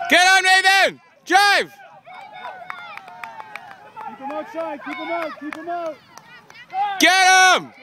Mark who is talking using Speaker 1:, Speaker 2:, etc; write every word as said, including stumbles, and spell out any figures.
Speaker 1: Get on, Nathan! Drive!
Speaker 2: Keep him outside, keep him out, keep him out!
Speaker 1: Get him!